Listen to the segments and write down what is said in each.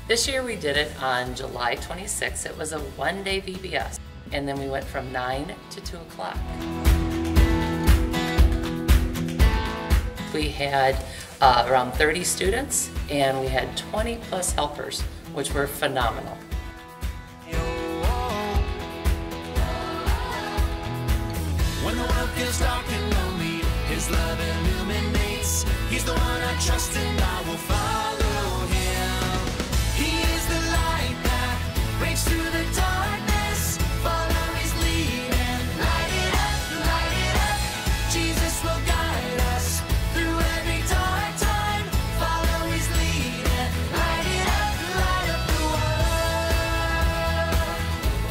This year we did it on July 26th. It was a one-day VBS, and then we went from 9 to 2 o'clock. We had around 30 students, and we had 20 plus helpers, which were phenomenal. When the world feels dark and lonely, His love illuminates. He's the one I trust and I will follow Him. He is the light that breaks through the darkness. Follow His lead and light it up. Jesus will guide us through every dark time. Follow His lead and light up the world.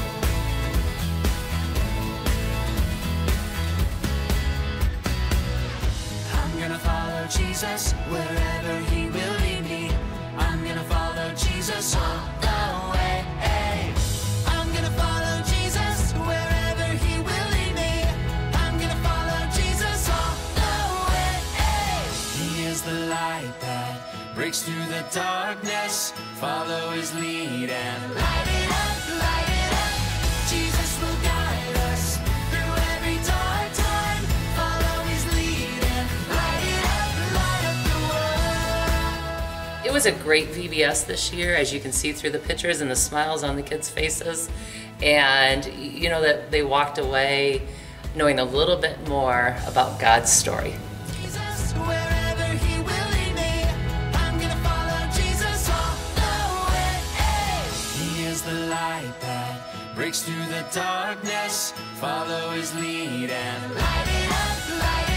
I'm gonna follow Jesus wherever He will lead me. I'm gonna follow Jesus all the way. I'm gonna follow Jesus wherever He will lead me. I'm gonna follow Jesus all the way. He is the light that breaks through the darkness. Follow His lead and light it up. Jesus will guide us through every dark time. Follow His lead and light up the world. It was a great VBS this year, as you can see through the pictures and the smiles on the kids' faces. And you know that they walked away knowing a little bit more about God's story. Jesus, wherever He will lead me, I'm gonna follow Jesus all the way. He is the light that breaks through the darkness. Follow His lead and light it up.